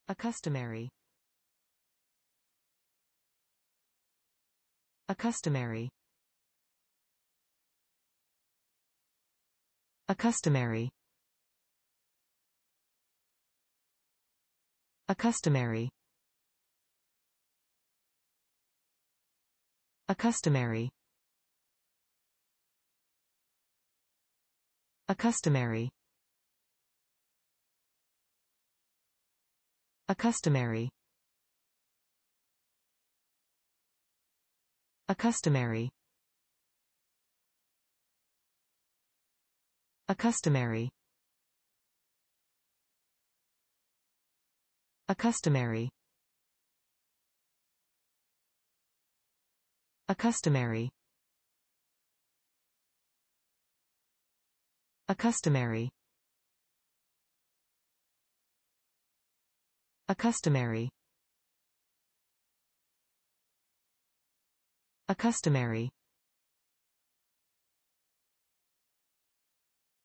Accustomary. Accustomary. Accustomary. Accustomary. Accustomary. Accustomary. Accustomary. Accustomary. Accustomary. Accustomary. Accustomary. Accustomary. Accustomary. Accustomary.